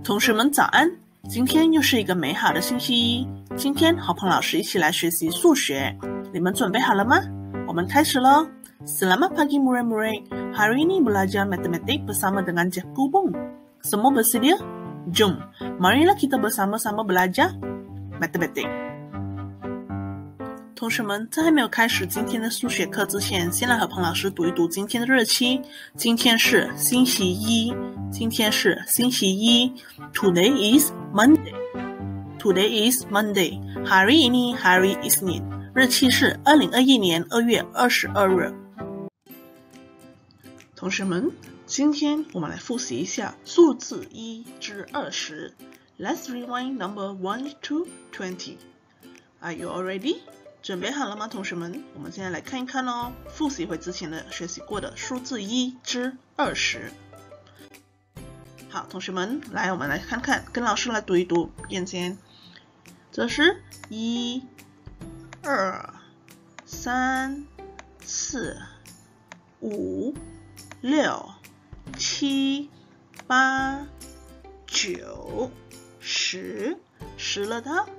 同学们早安！今天又是一个美好的星期一。今天和彭老师一起来学习数学，你们准备好了吗？我们开始咯。Selamat pagi murid-murid. Hari ini belajar matematik bersama dengan Cikgu Bung. Semua bersedia? Jom, marilah kita bersama-sama belajar matematik. 同学们，在还没有开始今天的数学课之前，先来和彭老师读一读今天的日期。今天是星期一。Today is Monday. Hari ini hari Isnin. 日期是2021年2月22日。同学们，今天我们来复习一下数字1至20。Let's rewind number 1 to 20. Are you all ready?准备好了吗，同学们？我们现在来看一看哦，复习回之前的学习过的数字1至20。好，同学们，来，我们来看看，跟老师来读一读。眼前，这是1、2、3、4、5、6、7、8、9、10，了到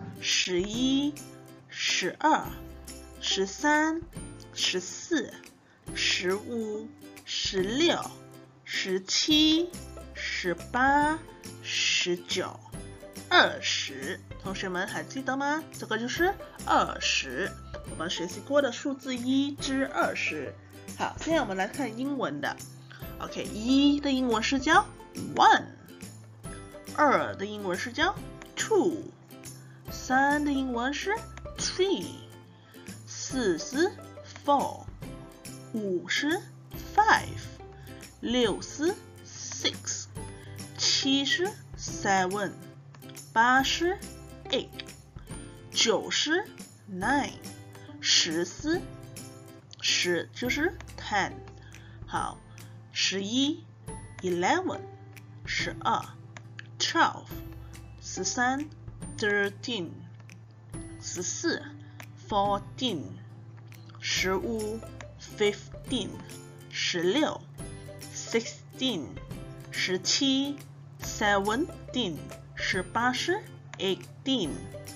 11、12、13、14、15、16、17、18、19、20。同学们还记得吗？这个就是20，我们学习过的数字1至20。好，现在我们来看英文的。OK， 1的英文是叫 one， 2的英文是叫 two， 3的英文是 three， 4是 four， 5是 five， 6是 six， 7是 seven， 8是 eight， 9是 nine， 10是10就是ten。好，11 11 12 12 13 13 14 14 15 15 16 16 17 17 18是 18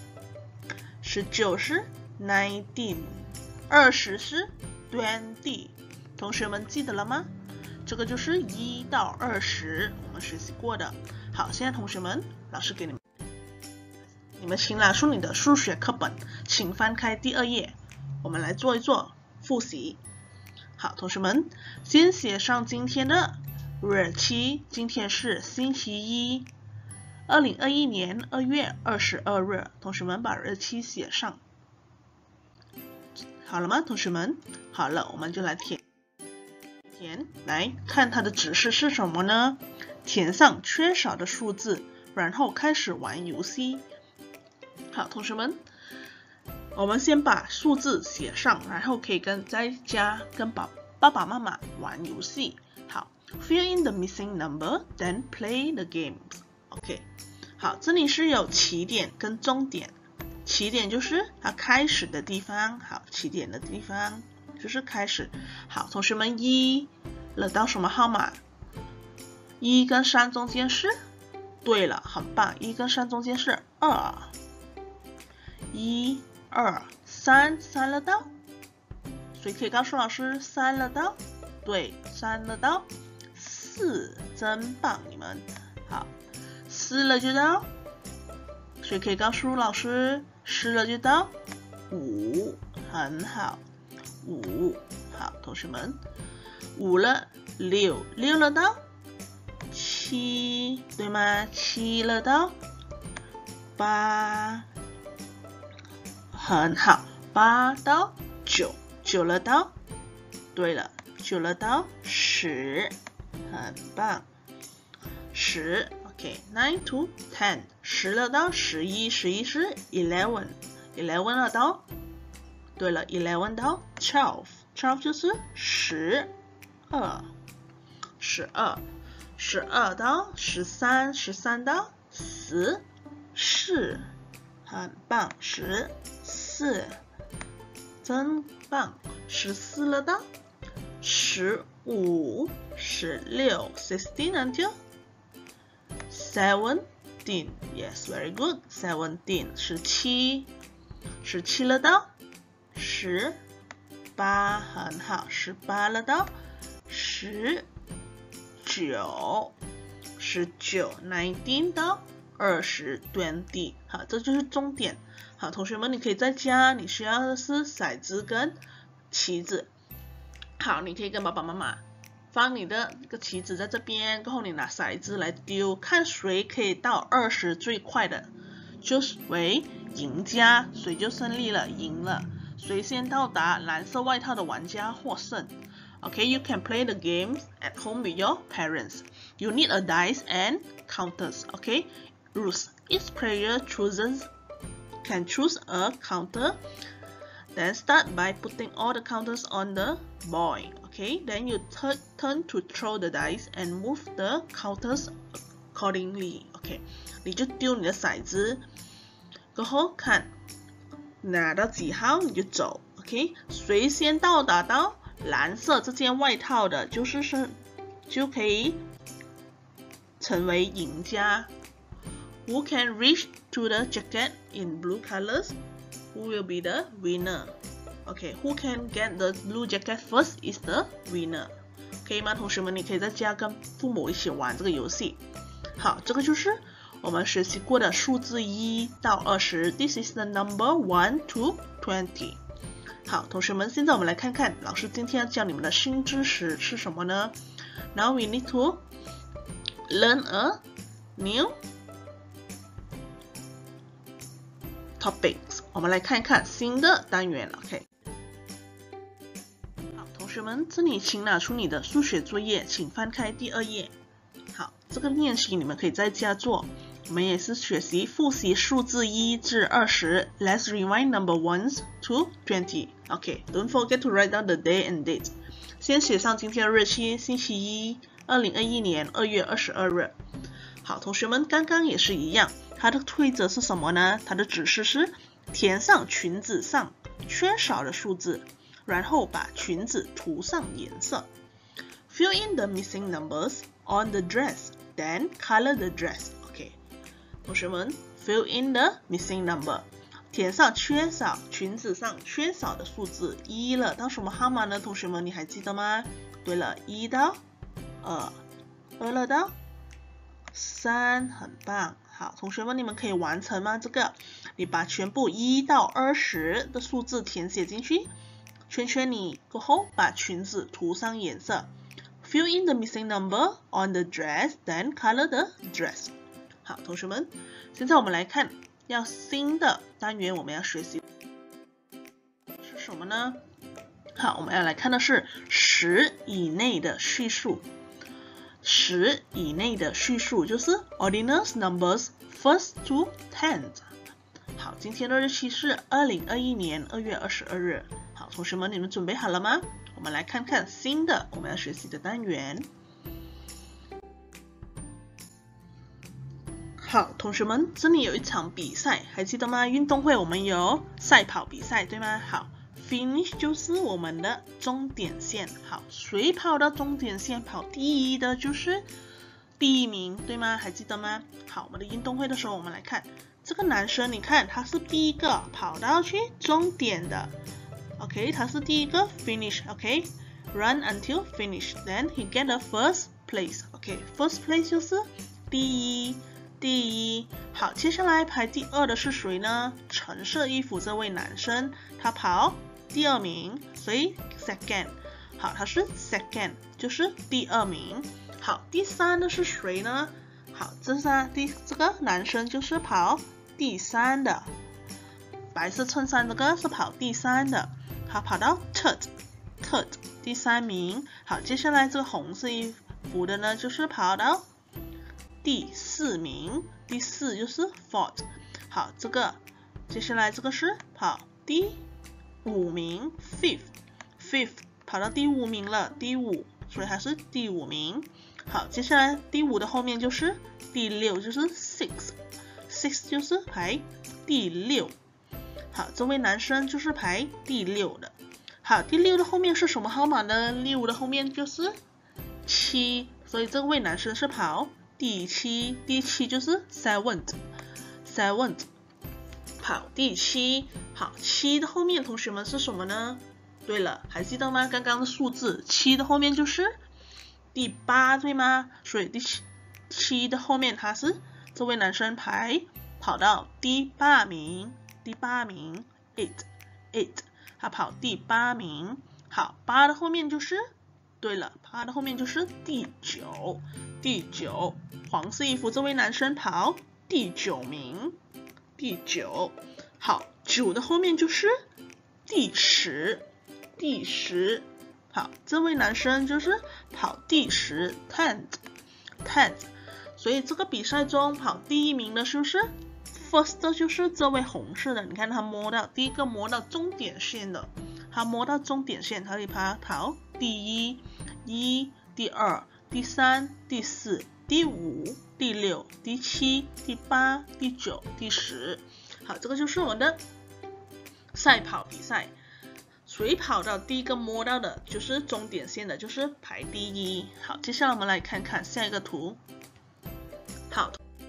19是 19 20是 20。同学们记得了吗？这个就是1到20，我们学习过的。好，现在同学们，老师给你们请拿出你的数学课本，请翻开第2页，我们来做一做复习。好，同学们，先写上今天的日期，今天是星期一，2021年2月22日。同学们把日期写上，好了吗？同学们，好了，我们就来填。来看它的指示是什么呢？填上缺少的数字，然后开始玩游戏。好，同学们，我们先把数字写上，然后可以在家跟爸爸妈妈玩游戏。好 ，fill in the missing number, then play the games. OK， 好，这里是有起点跟终点。起点就是它开始的地方，好，起点的地方就是开始。好，同学们，1了到什么号码？1跟3中间是？对了，很棒，1跟3中间是2。1、2、3了到？谁可以告诉老师3了到？对，3了到4，真棒，你们。好，4了就到？谁可以告诉老师10了就到5？很好，5。好，同学们，5了6了到7，对吗？7了到8，很好，8到9了到，对了，9了到10，很棒，10。OK，9 to 10， 10了到11， 11是 11 了到，对了，11到12， 12就是12， 12到13， 13到14，很棒，14，真棒，14了到15、16 16 until 17 Yes, very good. 17 17了到18，很好，18了到19 19到20 好，这就是重点。好，同学们，你可以在家，你需要的是骰子跟棋子。好，你可以跟爸爸妈妈放你的这个棋子在这边，过后你拿骰子来丢，看谁可以到20最快的，就是为赢家，谁就胜利了，赢了。谁先到达蓝色外套的玩家获胜。Okay, you can play the games at home with your parents. You need a dice and counters. Okay, rules. Each player can choose a counter. Then start by putting all the counters on the board. Okay, then you turn to throw the dice and move the counters accordingly. Okay, 你就丢你的骰子，过后看拿到几号你就走。OK， 谁先到达到蓝色这件外套的，就可以成为赢家。Who can reach to the jacket in blue colors? Who will be the winner? Okay, who can get the blue jacket first is the winner. 可以吗，同学们？你可以在家跟父母一起玩这个游戏。好，这个就是我们学习过的数字1到20。This is the number 1 to 20. 好，同学们，现在我们来看看老师今天要教你们的新知识是什么呢？ Now we need to learn a new topics. 我们来看一看新的单元。OK。好，同学们，这里请拿出你的数学作业，请翻开第2页。好，这个练习你们可以在家做。我们也是复习数字1至20。Let's rewind number 1 to 20. Okay, don't forget to write down the day and date. 先写上今天的日期，星期一，2021年2月22日。好，同学们，刚刚也是一样，它的规则是什么呢？它的指示是填上裙子上缺少的数字，然后把裙子涂上颜色。Fill in the missing numbers on the dress, then color the dress. Okay. 同学们 ，fill in the missing number， 填上裙子上缺少的数字1了，到什么号码呢？同学们，你还记得吗？对了，1到2了到3，很棒。好，同学们，你们可以完成吗？这个，你把全部1到20的数字填写进去，圈圈你过后把裙子涂上颜色。Fill in the missing number on the dress, then color the dress. 好，同学们，现在我们来看新的单元，我们要学习是什么呢？好，我们要来看的是10以内的序数。10以内的序数就是 ordinal numbers first to 10th。好，今天的日期是2021年2月22日。好，同学们，你们准备好了吗？我们来看看新的我们要学习的单元。好，同学们，这里有一场比赛，还记得吗？运动会我们有赛跑比赛，对吗？好 ，finish 就是我们的终点线。好，谁跑到终点线跑第一的就是第1名，对吗？还记得吗？好，我们的运动会的时候，我们来看这个男生，你看他是第一个跑到去终点的。OK， 他是第一个 finish。OK，run until finish. Then he get the first place. OK，first place 就是第一。好，接下来排第2的是谁呢？橙色衣服这位男生，他跑第2名，所以 second。好，他是 second， 就是第2名。好，第3的是谁呢？好，这个男生就是跑第3的。白色衬衫这个是跑第3的，他跑到 third 第3名。好，接下来这个红色衣服的呢，就是跑到第4名，第4就是 fourth。好，接下来这个是跑第5名 fifth 跑到第5名了，第5，所以还是第5名。好，接下来第5的后面就是第6，就是 six 就是排第6。好，这位男生就是排第6的。好，第6的后面是什么号码呢？6的后面就是7，所以这位男生是跑第7，第7就是 seventh。好，第7，好，7的后面同学们是什么呢？对了，还记得吗？刚刚的数字7的后面就是第8，对吗？所以第7的后面他是这位男生跑到第8名，8，他跑第8名。好，8的后面就是，对了，8的后面就是第9，黄色衣服这位男生跑第9名，第9。好，9的后面就是第10。好，这位男生就是跑第10 ，10th。所以这个比赛中跑第1名的是不是 ？First 就是这位红色的，你看他第一个摸到终点线的，他摸到终点线，他会跑第1、第2、第3、第4、第5、第6、第7、第8、第9、第10。好，这个就是我们的赛跑比赛。谁跑到第一个摸到的就是终点线的，就是排第1。好，接下来我们来看看下一个图。好，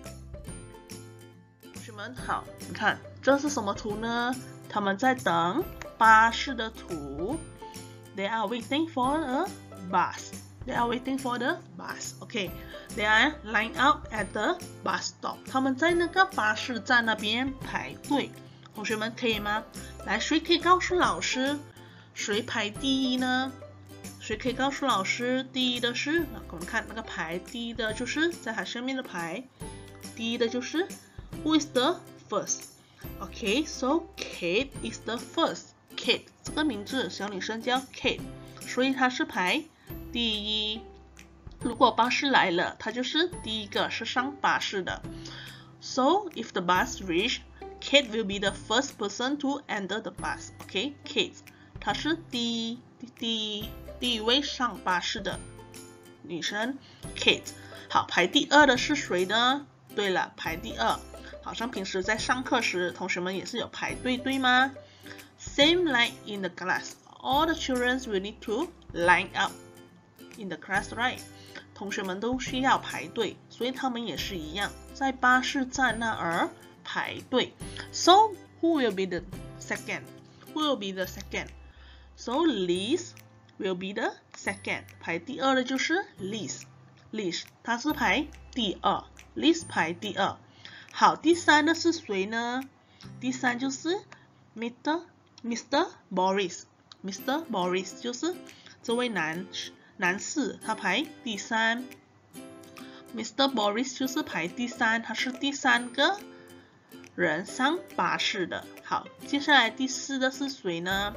同学们好，你看这是什么图呢？他们在等巴士的图。They are waiting for a bus. Okay, they are lined up at the bus stop. 他们在那个巴士站那边排队。同学们可以吗？来，谁可以告诉老师谁排第1呢？谁可以告诉老师第1的是？我们看那个排第1的就是在它上面的排，第1的就是 Who is the first? Okay, so Kate is the first. Kate 这个名字小女生叫 Kate， 所以她是排第1。如果巴士来了，她就是第1个是上巴士的。So if the bus reach, Kate will be the first person to enter the bus. Okay, Kate 她是第一位上巴士的女生 Kate。 好，排第2的是谁呢？对了，排第2好像平时在上课时同学们也是有排队，对吗？ Same like in the class, all the children will need to line up in the class, right? 同学们都需要排队，所以他们也是一样在巴士站那儿排队。 So who will be the second? So Liz will be the second. 排第2的就是 Liz， 她是排第2， Liz 排第2。好，第3的是谁呢？第3就是 Mr. Boris 就是这位男士，他排第3。Mr. Boris 就是排第3，他是第3个人上巴士的。好，接下来第4的是谁呢？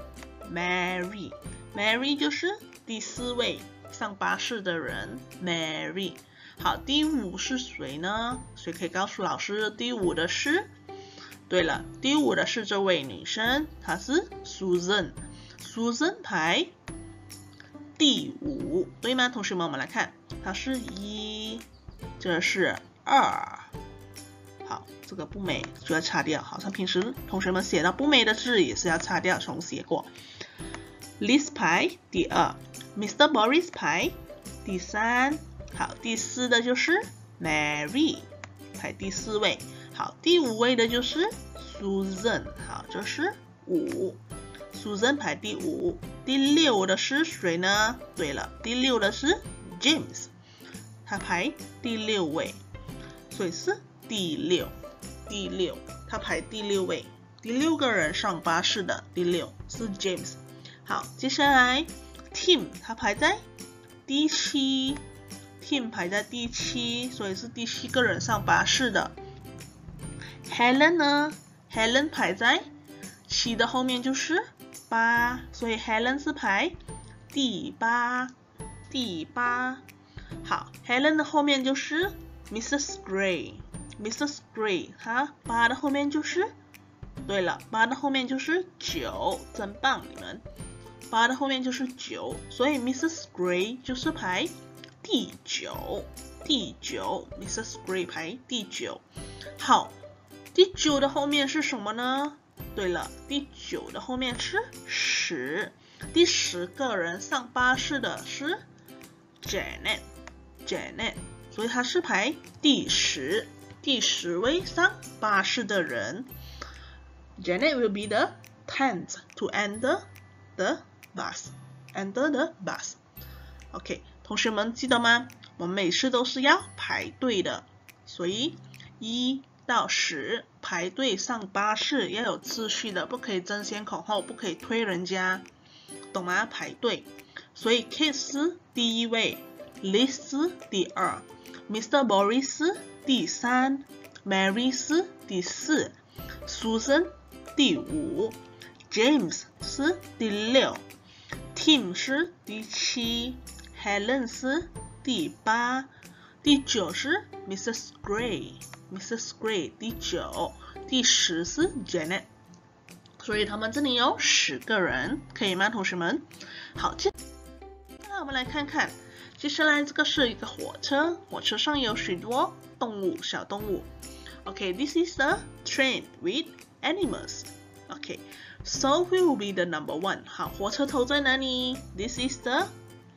Mary 就是第4位上巴士的人 Mary。 好，第5是谁呢？谁可以告诉老师第5的是？对了，第5的是这位女生，她是 Susan 排第5，对吗？同学们，我们来看，它是1，这是2。好，这个不美就要擦掉，好像平时同学们写到不美的字也是要擦掉，重写过。Liz 排第2， Mr. Boris 排第3。好，第4的就是 Mary 排第4位。好，第5位的就是 Susan， 好，这是5， Susan 排第5。第6的是谁呢？对了，第6的是 James， 他排第6位，所以是第6，他排第6位，第6个人上巴士的第6是 James。 好，接下来 Tim 他排在第7， Tim 排在第7，所以是第7个人上巴士的。Helen 呢？ Helen 排在7的后面就是8，所以 Helen 是排第8。好， Helen 的后面就是 Mrs. Gray， 她8的后面就是，对了，8的后面就是9，真棒你们，8的后面就是9，所以 Mrs. Gray 就是排第9， Mrs. Gray 排第9。好，第9的后面是什么呢？对了，第9的后面是10，第10个人上巴士的是 Janet， 所以它是排第10，第10位上巴士的人。Janet will be the 10th to enter the bus. Enter the bus. OK， 同学们记得吗？我们每次都是要排队的，所以1到10排队上巴士要有秩序的，不可以争先恐后，不可以推人家，懂吗？排队。所以 Kate 第1位， Liz 第2， Mr. Boris 第3， Mary 第4， Susan 第5， James 是第6， Tim 是第7， Helen 是第8， 第9是 Mrs. Gray。Mrs. Gray 第9，第10是 Janet， 所以他们这里有10个人，可以吗，同学们？好，接下来我们来看看，接下来这个是一个火车，火车上有许多动物，小动物。Okay, this is a train with animals. Okay, so who will be the number 1? 好，火车头在哪里 ？This is the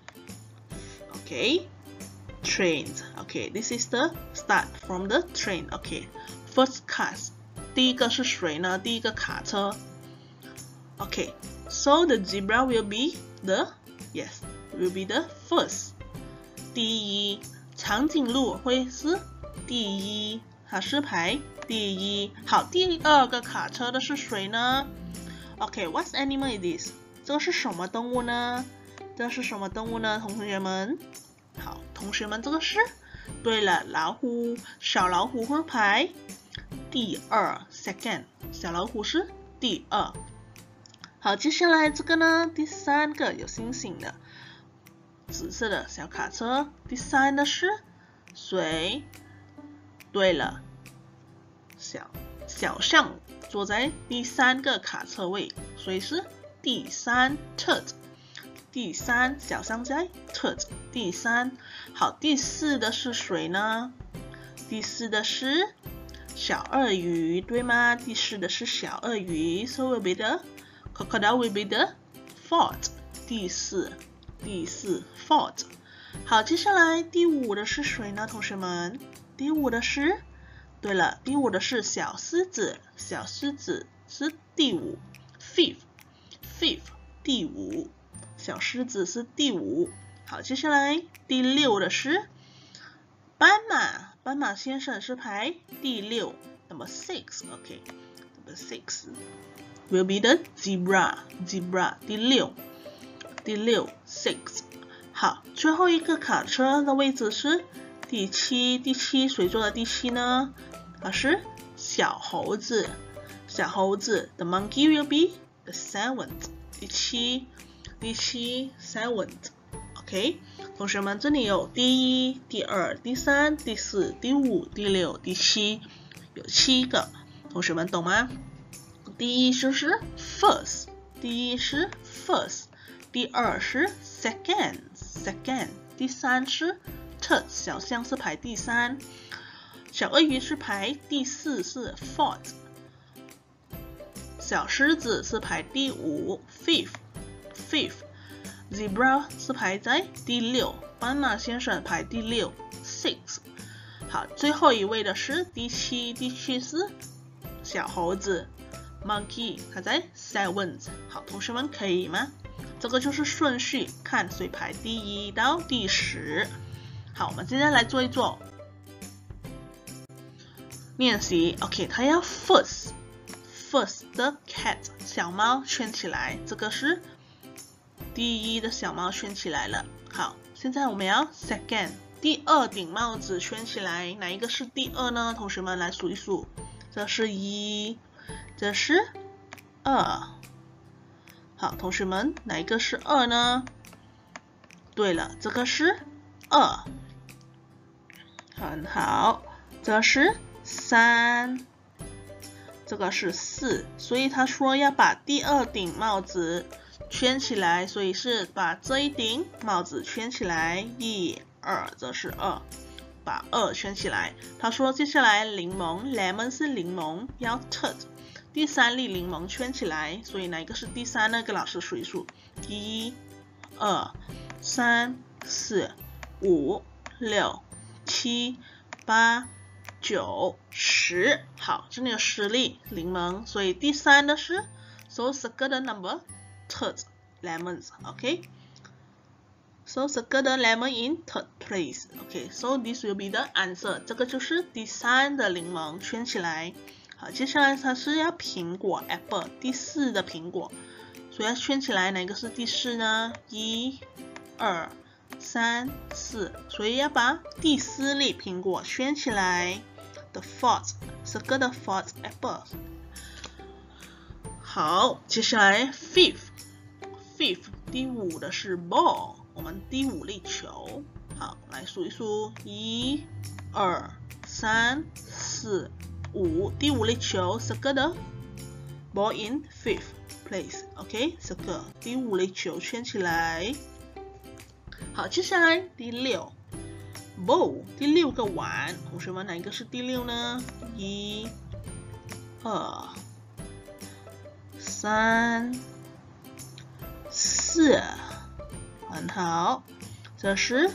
trains. Okay, this is the start from the train. Okay, first class. 第一个是谁呢？第一个卡车。Okay, so the zebra will be the first. 第1，长颈鹿会是第1，它是排第1。好，第2个卡车的是谁呢 ？Okay, what animal is this? 这个是什么动物呢？这是什么动物呢？同学们？好，同学们，这个是对了，老虎，小老虎会排第2 ，second， 小老虎是第2。好，接下来这个呢，第3个有星星的，紫色的小卡车，第3的是谁？对了，小象坐在第3个卡车位，所以是第3 third。第3小象在 third， 第3。好，第4的是谁呢？第4的是小鳄鱼，对吗？第4的是小鳄鱼 ，so will be the crocodile will be the fourth。第4 fourth。好，接下来第5的是谁呢？同学们，第5的是，对了，第5的是小狮子，小狮子是第5 fifth， 第5。小狮子是第5。好，接下来第6的是斑马，斑马先生是排第6 ，number 6。Okay, number 6 will be the zebra 第6 6。好，最后一个卡车的位置是第7，第7谁坐的第7呢？它是小猴子，小猴子 ，the monkey will be the 7th， 第7 7th。OK， 同学们，这里有第1、第2、第3、第4、第5、第6、第7，有7个，同学们懂吗？第1就是 first， 第1是 first， 第2是 second， 第3是 third， 小象是排第3，小鳄鱼是排第4是 fourth， 小狮子是排第5 fifth， zebra 是排在第6，斑马先生排第6 6。好，最后一位的是第7，第7是小猴子 monkey， 它在 7th。好，同学们可以吗？这个就是顺序，看谁排第1到第10。好，我们接下来做一做练习。OK， 它要 first 的 cat 小猫圈起来，这个是第1的小猫圈起来了。好，现在我们要 second 第2顶帽子圈起来，哪一个是第2呢？同学们来数一数，这是1，这是2。好，同学们，哪一个是2呢？对了，这个是2。很好，这是3，这个是4，所以他说要把第2顶帽子圈起来，所以是把这一顶帽子圈起来，1、2，这是2，把2圈起来。他说接下来柠檬 ，lemon 是柠檬，要 third， 第3粒柠檬圈起来，所以哪一个是第3呢？跟老师数一数，1、2、3、4、5、6、 7、8、9、10。好，这里有10粒柠檬，所以第3的是 so circle the number third lemons. Okay. So circle the lemon in third place. Okay. So this will be the answer. 这个就是第3的柠檬，圈起来。好，接下来它是要苹果 apple， 第4的苹果，所以要圈起来。哪个是第4呢？1、2、3、4，所以要把第4粒苹果圈起来。The fourth, circle the fourth apple. 好，接下来 fifth 第5的是 ball， 我们第5粒球。好，来数一数，1、2、3、4、5，第5粒球 circle the ball in fifth place. OK， circle 第5粒球圈起来。好，接下来第6 bowl， 第6个碗，同学们哪一个是第6呢？1、2、3、4，很好，这是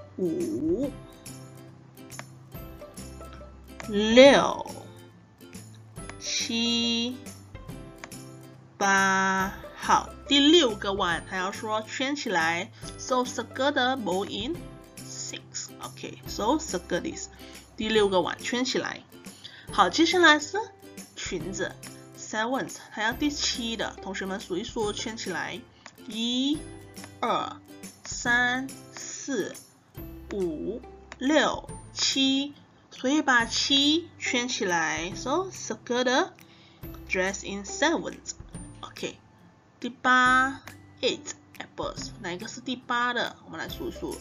5、6、7、8。好，第6个碗，他要说圈起来 ，so circle the bowl in 6。OK， so circle this， 第6个碗圈起来。好，接下来是裙子 ，7th， 它要第7的，同学们数一数，圈起来。1、2、3、4、5、6、7，所以把7圈起来 ，so circle the dress in 7th。OK， 第8 8 apples， 哪一个是第8的？我们来数数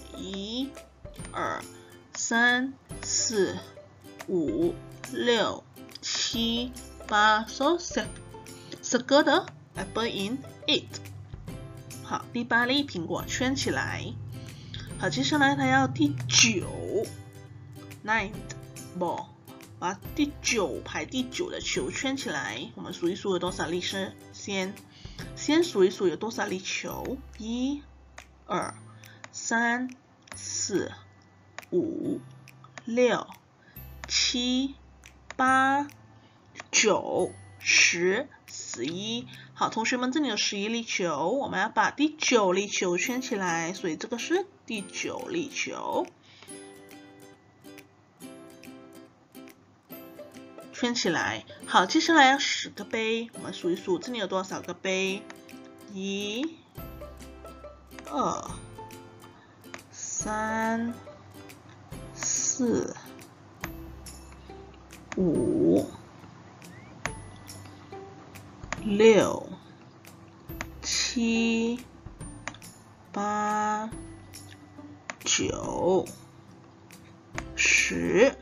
，1、2、3、4、5、6、7、8， so circle the apple in 8。好，第8粒苹果圈起来。好，接下来它要第9 9th ball， 把第9排第9的球圈起来。我们数一数有多少粒是先数一数有多少粒球，1、2、3、4、5、6、7、8、9、10、11。好，同学们，这里有11粒球，我们要把第9粒球圈起来，所以这个是第9粒球，圈起来。好，接下来要10个杯，我们数一数，这里有多少个杯？1、2、3、4、5、6、7、8、9、10。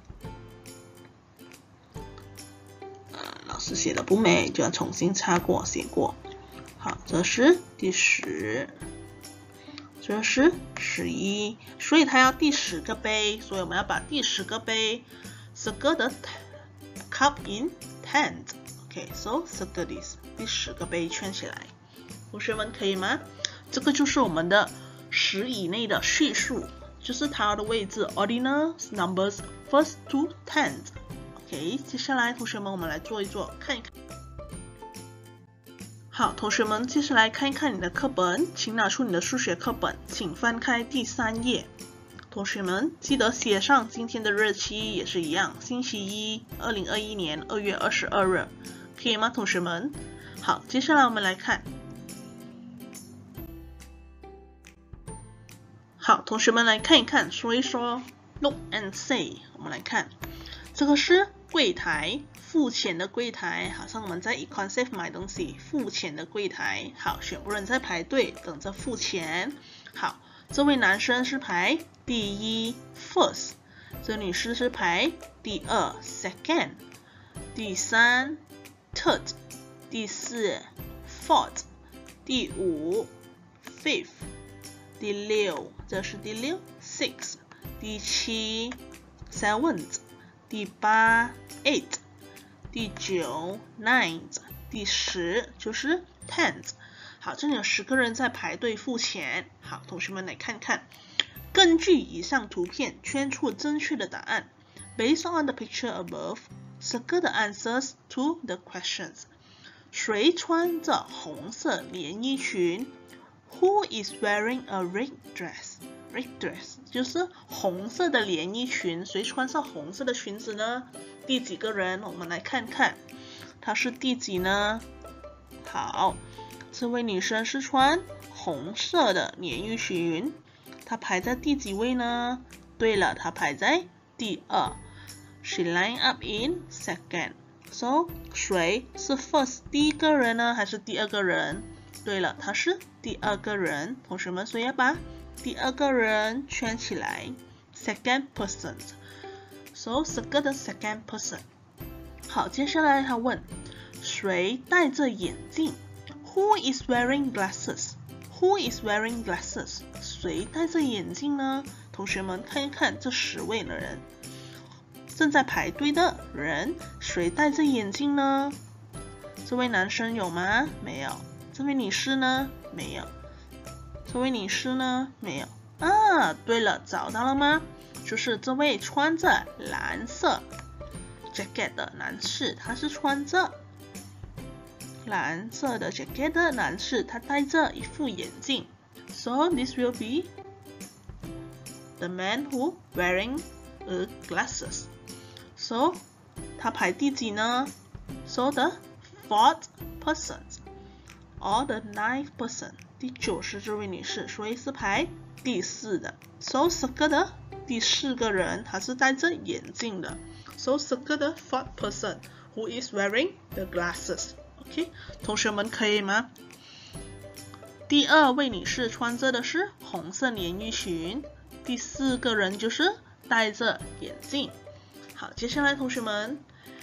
老师写的不美，就要重新擦过写过。好，这是第10，这是11，所以它要第10个杯，所以我们要把第10个杯 circle the cup in 10th。OK， so circle this， 第10个杯圈起来。同学们可以吗？这个就是我们的10以内的序数，就是它的位置 ordinal numbers first to 10th。OK， 接下来同学们我们来做一做，看一看。好，同学们，接下来看一看你的课本，请拿出你的数学课本，请翻开第3页。同学们记得写上今天的日期，也是一样，星期一，2021年2月22日，可以吗，同学们？好，接下来我们来看。好，同学们来看一看，说一说 ，look and say。我们来看，这个是柜台，付钱的柜台，好像我们在 Econsafe 买东西，付钱的柜台。好，全部人在排队等着付钱。好，这位男生是排第1 first， 这女士是排第2 second， 第3 third， 第4 fourth， 第5 fifth， 第6，这是第6 sixth， 第7 seventh， 第8 eighth， 第9 ninth， 第10就是 10th。好，这里有10个人在排队付钱。好，同学们来看看根据以上图片圈出正确的答案。Based on the picture above, circle the answers to the questions. 谁穿着红色连衣裙 ？Who is wearing a red dress? Red dress 就是红色的连衣裙。谁穿上红色的裙子呢？第几个人？我们来看看，她是第几呢？好，这位女生是穿红色的连衣裙，她排在第几位呢？对了，她排在第二。She lined up in second. So 谁是 first 第一个人呢，还是第二个人？对了，她是第二个人。同学们，所以要把第二个人圈起来。Second person. So circle the second person. 好，接下来他问，谁戴着眼镜 ？Who is wearing glasses? Who is wearing glasses? 谁戴着眼镜呢？同学们看一看这10位的人。正在排队的人，谁戴着眼镜呢？这位男生有吗？没有。这位女士呢？没有。这位女士呢？没有。啊，对了，找到了吗？就是这位穿着蓝色 jacket 的男士，他是穿着蓝色的 jacket 的男士，他戴着一副眼镜。So this will be the man who wearing glasses. So 他排第几呢？ So the fourth person or the ninth person. 第9是这位女士，所以是排第4的。So circle 的第4个人，他是戴着眼镜的。So circle the fourth person who is wearing the glasses. OK， 同学们可以吗？第2位女士穿着的是红色连衣裙，第4个人就是戴着眼镜。好，接下来同学们，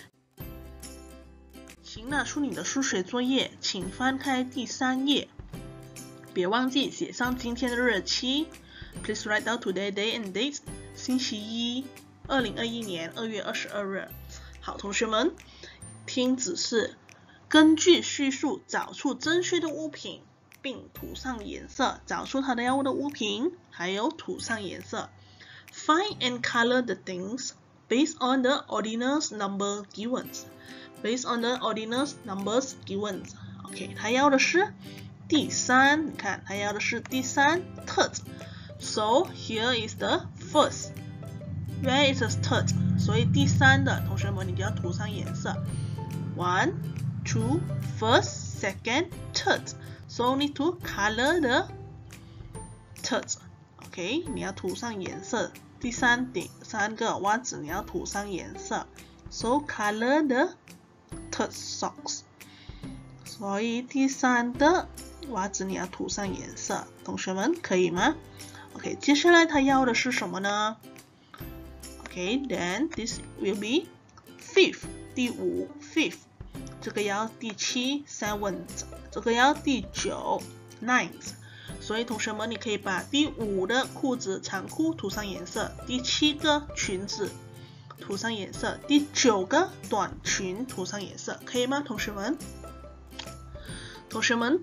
请拿出你的数学作业，请翻开第3页，别忘记写上今天的日期。Please write down today's day and date. 星期一，2021年2月22日。好，同学们，听指示，根据叙述找出正确的物品，并涂上颜色。找出它的要的物品，还有涂上颜色。Find and color the things based on the ordinals number given. Based on the ordinals numbers given. OK， 他要的是第3，你看，他要的是第3 third. So here is the first. Where is the third? 所以第3的同学们，你就要涂上颜色。1, 2, first, second, third. So need to color the third. OK， 你要涂上颜色。第3个袜子你要涂上颜色。So color the third socks. 所以第3的袜子你要涂上颜色。同学们可以吗？ OK， 接下来他要的是什么呢？ OK， then this will be fifth， 第5 fifth， 这个要第7 seventh， 这个要第9 ninth。所以同学们，你可以把第5的裤子长裤涂上颜色，第7个裙子涂上颜色，第9个短裙涂上颜色，可以吗，同学们？同学们，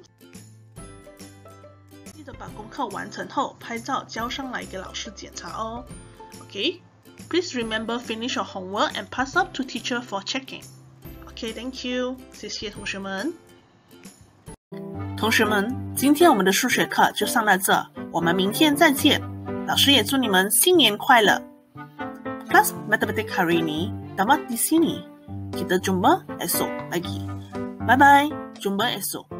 记得把功课完成后拍照交上来给老师检查哦。OK， please remember finish your homework and pass up to teacher for checking. OK, thank you， 谢谢同学们。同学们，今天我们的数学课就上到这，我们明天再见。老师也祝你们新年快乐。Kelas matematik hari ini tamat di sini. Kita jumpa esok lagi. Bye bye, jumpa esok.